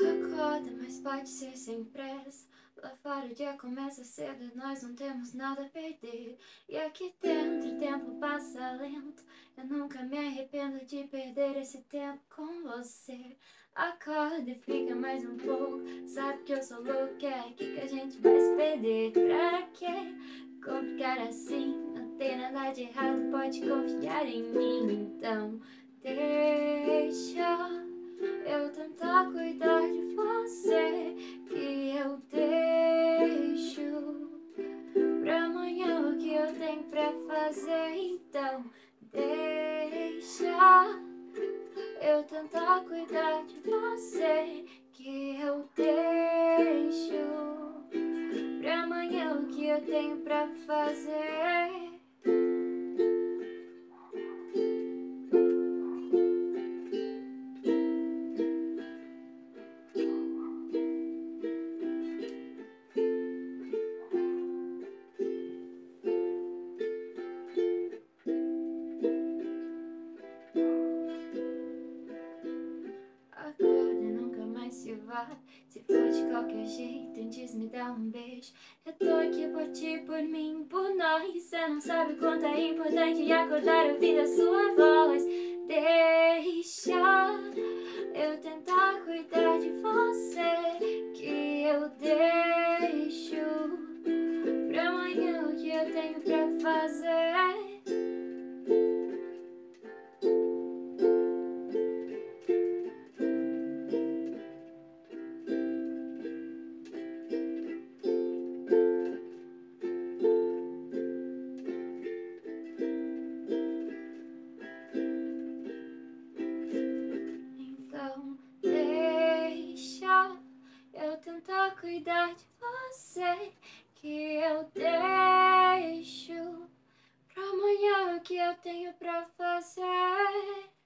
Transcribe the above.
Acorda, mas pode ser sem pressa. Lá fora o dia começa cedo e nós não temos nada a perder. E aqui dentro o tempo passa lento. Eu nunca me arrependo de perder esse tempo com você. Acorda e fica mais um pouco. Sabe que eu sou louca, é aqui que a gente vai se perder. Pra quê complicar assim? Não tem nada de errado, pode confiar em mim. Então deixa eu tentar cuidar de você, que eu deixo pra amanhã o que eu tenho pra fazer. Então deixa eu tentar cuidar de você, que eu deixo pra amanhã o que eu tenho pra fazer. Acorda, nunca mais se vá. Se for de qualquer jeito, antes me dá um beijo. Eu tô aqui por ti, por mim, por nós. Cê não sabe quanto é importante acordar ouvindo a sua voz. Deixa eu tentar cuidar de você, que eu deixo pra amanhã o que eu tenho pra fazer. Então deixa eu tentar cuidar de você, que eu deixo pra amanhã o que eu tenho pra fazer.